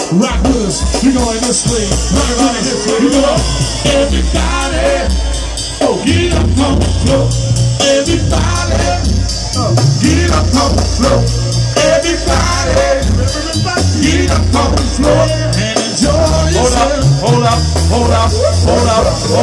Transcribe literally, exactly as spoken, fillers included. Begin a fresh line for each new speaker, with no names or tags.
Rock with us, we going this way. Everybody, you know, everybody, oh, get up on the floor. Everybody, oh, get up on the floor. Everybody, get up on the floor and enjoy yourself. Hold up, hold up, hold up, hold up.